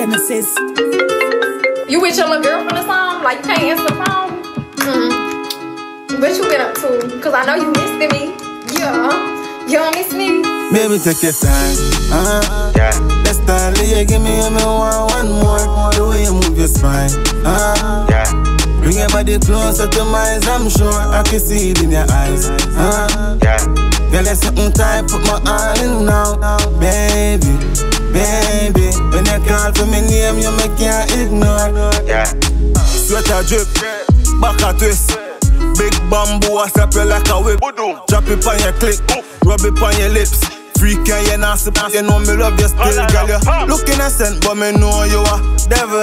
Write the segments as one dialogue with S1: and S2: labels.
S1: Nemesis.
S2: You with your little girlfriend or something? Like, you can't answer the phone? What you been up to? Cause I know you missed me. Yeah. You don't miss me?
S3: Baby, take your time. Yeah. Let's start, you give me one more. The way you move your spine. Yeah. Bring your body closer to mine, I'm sure I can see it in your eyes. Yeah. Girl, there's something tight, put my all in now. Baby, baby, when you call for me name, you make can't ignore. Yeah. Sweater drip, back a twist. Big bamboo, I slap you like a whip. Drop it on your click, rub it on your lips. Freak and you nasty, you know me love you still, girl. You look innocent, but me know you are devil.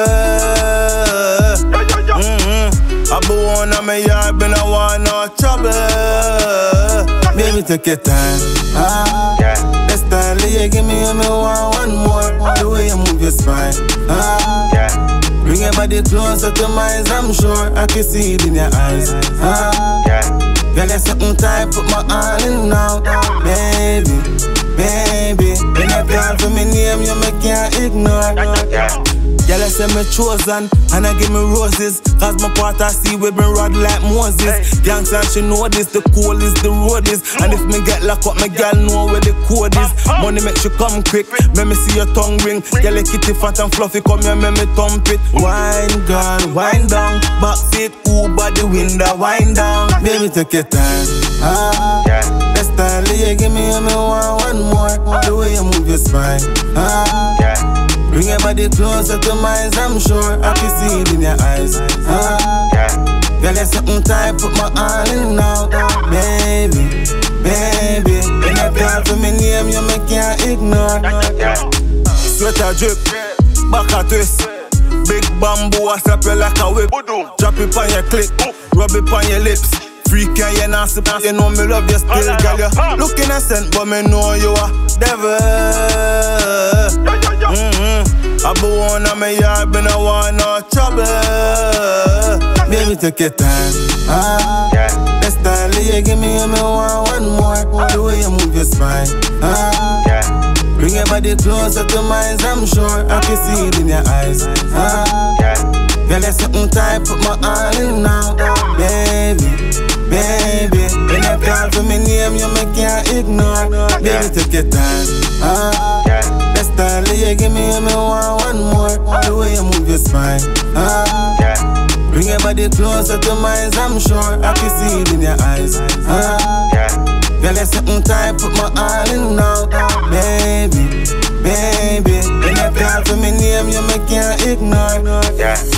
S3: I be one on my yard, but I want no trouble. Baby, take your time. Let's start, you give me one more. The way you move your spine. Bring your body closer to mine, I'm sure I can see it in your eyes. Girl, there's something tight, put my all in now. Baby, baby, when you call for me name, you make can't ignore. Girl, I say me chosen, and I give me roses. Cause my part I see we been rod like Moses. Gangsta, she know this, the cool is the road is. And if me get locked up, my girl know where the code is. Money make you come quick, make me see your tongue ring. Girl, kitty fat and fluffy, come here, make me thump it. Wine, girl, wind down. Back seat, Uber the window, wind down. Baby, take your time. Let's start, you give me one more. The way you move your spine. Bring your body closer to mine, I'm sure I can see it in your eyes. Girl, there's something tight, put my all in now. Baby, baby, when you call for me name, you make can't ignore. Sweater drip, back a twist. Big bamboo, I slap you like a whip. Drop it on your click, rub it on your lips. Freak and you nasty, you know me love you still, girl. You look innocent, but me know you are devil. I be one on my yard, but I want no trouble. Baby, take your time. Let's start, you give me one more. The way you move your spine. Bring your body closer to mine, I'm sure I can see it in your eyes. Girl, there's something tight, put my all in now. Baby, baby, when you call for me name, you make can't ignore. Baby, take your time. Let's start, you give me one more. The way you move your spine. Bring your body closer to mine, I'm sure I can see it in your eyes. Girl, there's something tight, put my all in now. Baby, baby, when you call for me name, you make can't ignore.